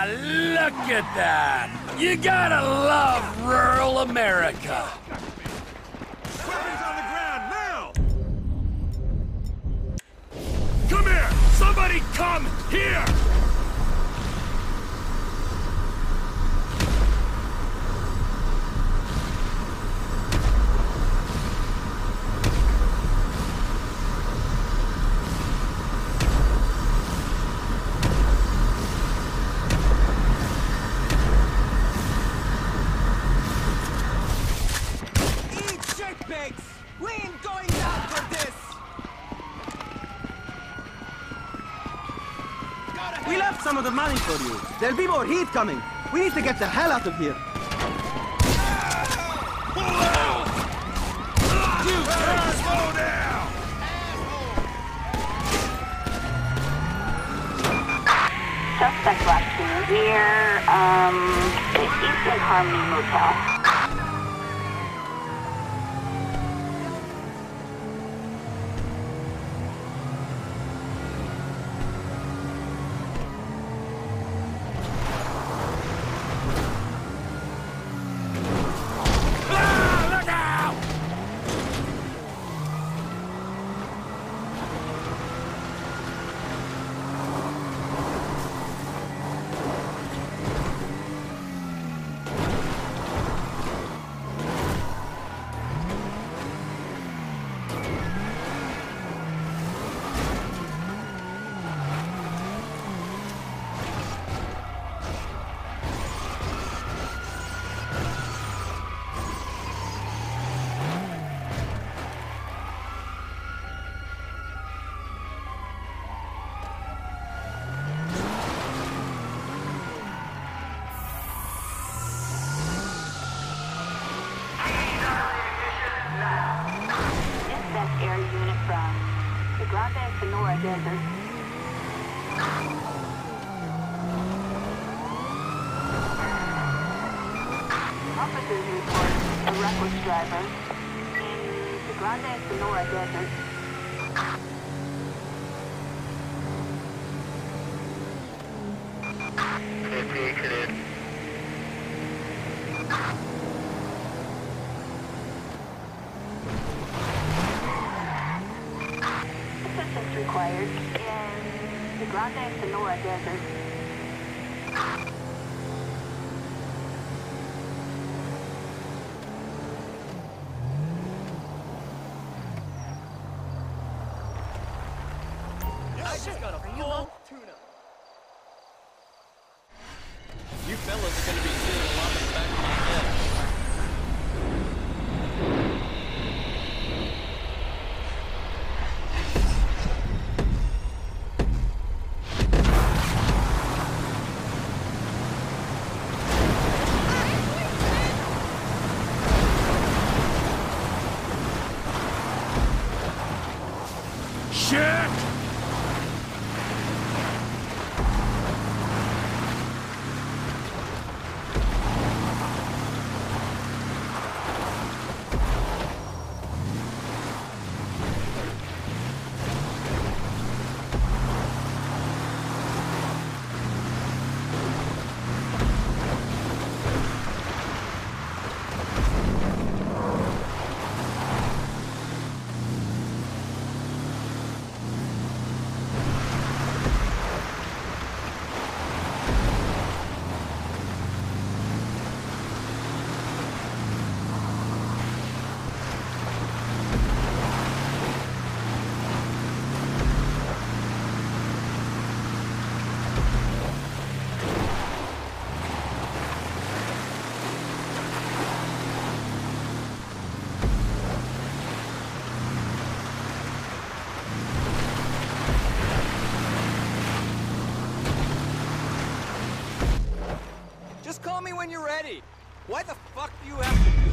Look at that! You gotta love rural America! Weapons on the ground, now! Come here! Somebody come here! We ain't going down for this! We left some of the money for you. There'll be more heat coming. We need to get the hell out of here. Slow down! Suspect last seen near, Eastern Harmony Motel. Air unit from the Grande Sonora Desert. Officers report a reckless driver in the Grande Sonora Desert. Assistance required in the Grande Sonora Desert. I just got a full tuna. You fellas are gonna be seeing a lot of the back of my head. Shit! Just call me when you're ready. Why the fuck do you have to...